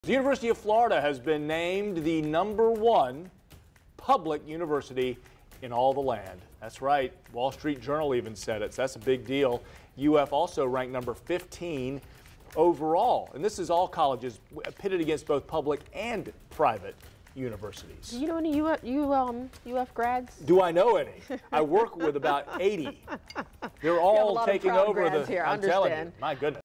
The University of Florida has been named the #1 public university in all the land. That's right. Wall Street Journal even said it. So that's a big deal. UF also ranked number 15 overall. And this is all colleges pitted against both public and private universities. Do you know any UF grads? Do I know any? I work with about 80. They're all taking over the. Here, I'm telling you, my goodness.